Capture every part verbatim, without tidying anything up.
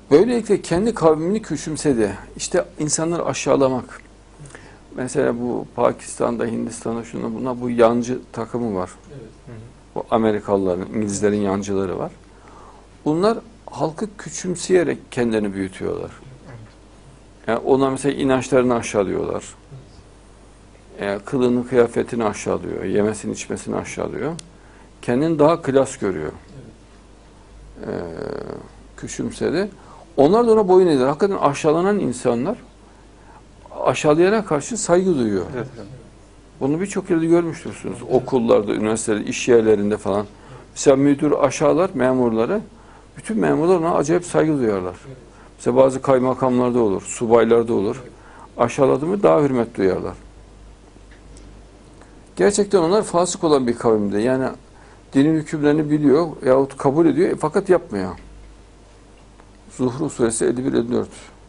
Böylelikle kendi kavmini küçümsedi. İşte insanları aşağılamak. Mesela bu Pakistan'da, Hindistan'da şuna buna bu yancı takımı var. Evet. Hı hı. Bu Amerikalıların, İngilizlerin yancıları var. Bunlar halkı küçümseyerek kendini büyütüyorlar. Yani ona mesela inançlarını aşağılıyorlar. Yani kılığını, kıyafetini aşağılıyor. Yemesini, içmesini aşağılıyor. Kendini daha klas görüyor. Ee, küçümsedi. Onlar da ona boyun eğilir. Hakikaten aşağılanan insanlar aşağılayana karşı saygı duyuyor. Evet. Bunu birçok yerde görmüştürsünüz. Evet. Okullarda, üniversitelerde, iş yerlerinde falan. Mesela müdür aşağılar memurları. Bütün memurlar ona acayip saygı duyarlar. Evet. Mesela bazı kaymakamlarda olur, subaylarda olur. Evet. Aşağıladı mı daha hürmet duyarlar. Gerçekten onlar fasık olan bir kavimde. Yani dinin hükümlerini biliyor yahut kabul ediyor fakat yapmıyor. Zuhruf suresi elli bir elli dört.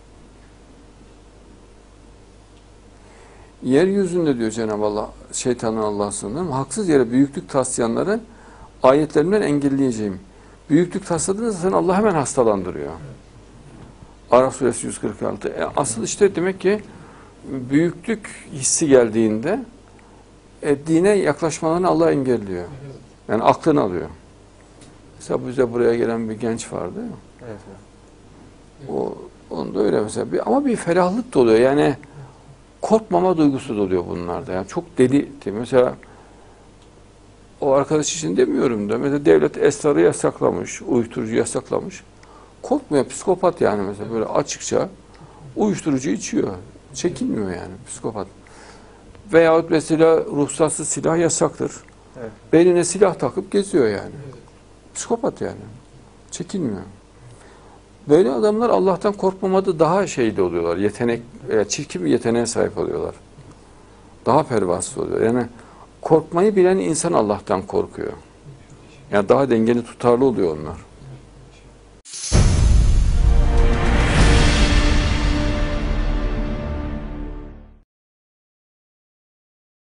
Yeryüzünde diyor Cenab-ı Allah, şeytanın Allah'a sığınırım, haksız yere büyüklük taslayanları ayetlerimden engelleyeceğim. Büyüklük tasladığınızda sen Allah hemen hastalandırıyor. Araf suresi yüz kırk altı. E, asıl işte demek ki büyüklük hissi geldiğinde e, dine yaklaşmalarını Allah engelliyor. Yani aklını alıyor. Mesela bize buraya gelen bir genç vardı. Evet. O, onda öyle mesela. Bir, ama bir ferahlık da oluyor. Yani korkmama duygusu da oluyor bunlarda. Yani çok deli. Mesela o arkadaş için demiyorum da. Mesela devlet esrarı yasaklamış. Uyuşturucu yasaklamış. Korkmuyor. Psikopat yani mesela. Böyle açıkça uyuşturucu içiyor. Çekinmiyor yani. Psikopat. Veyahut mesela ruhsatsız silah yasaktır. Evet. Beynine silah takıp geziyor yani. Psikopat yani. Çekinmiyor. Böyle adamlar Allah'tan korkmamada daha şeyde oluyorlar. Yetenek, çirkin bir yeteneğe sahip oluyorlar. Daha pervasız oluyor. Yani korkmayı bilen insan Allah'tan korkuyor. Yani daha dengeli tutarlı oluyor onlar.